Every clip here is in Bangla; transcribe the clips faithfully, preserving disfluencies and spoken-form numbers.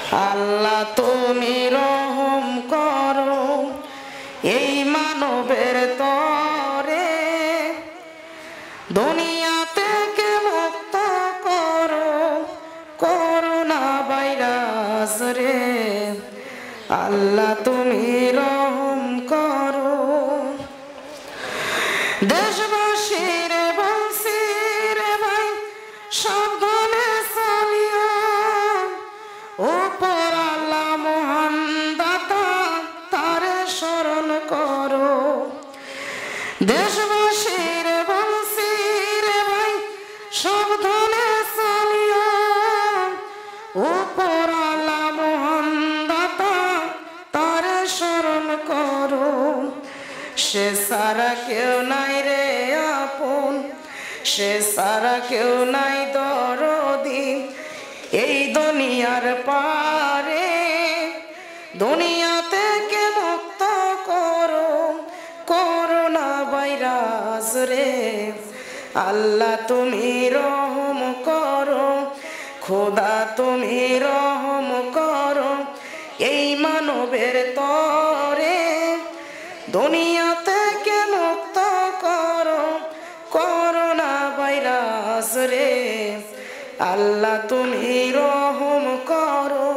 আল্লাহ তুমি রহম করো এই মানবের তরে, দুনিয়া থেকে মুক্ত করো করোনা ভাইরাস রে। আল্লাহ তুমি রহম করো। দেশবাসীর বলছি রে ভাই সাবধানে চলিও, উপর আল্লাহ মহান দাতা তারে স্মরণ করো। দেশবাসীর বলছি রে ভাই সাবধানে চলিও, উপর আল্লাহ মহান দাতা তারে স্মরণ করো। সে সারা কেউ নাই রে আপন, সে সারা কেউ নাই দরদি এই দুনিয়ার পারে। দুনিয়া থেকে মুক্ত করো করোনা ভাইরাস রে। আল্লাহ তুমি রহম করো, খোদা তুমি রহম করো এই মানবের তরে, দুনিয়া থেকে মুক্ত করো করোনা ভাইরাস রে। আল্লাহ তুমি রহম করো।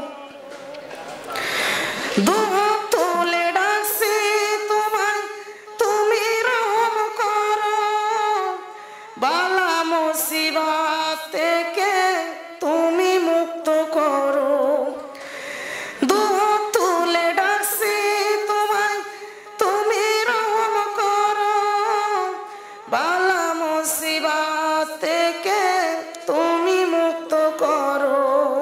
দুহাত তুলে ডাকছি তোমায় তুমি রহম করো, বালা মুসিবত থেকে তুমি মুক্ত করো। দুহাত তুলে ডাকছি তোমায় তুমি রহম করো, বালা মুসিবত থেকে তুমি মুক্ত করো।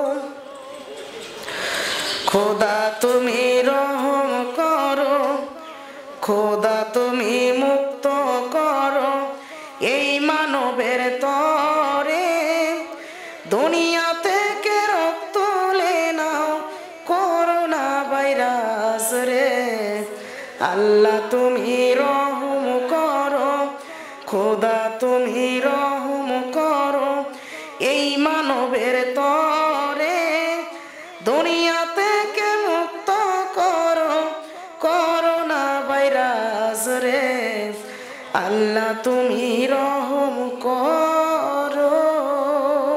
খোদা তুমি রহম করো, খোদা তুমি মুক্ত করো এই মানবের তরে, দুনিয়া থেকে রক্ত তুলে নাও করোনা ভাইরাস রে। আল্লাহ তুমি রহম করো, খোদা তুমি রহম করো এই মানবের তরে, দুনিয়া থেকে মুক্ত করো করোনা ভাইরাস রে। আল্লাহ তুমি রহম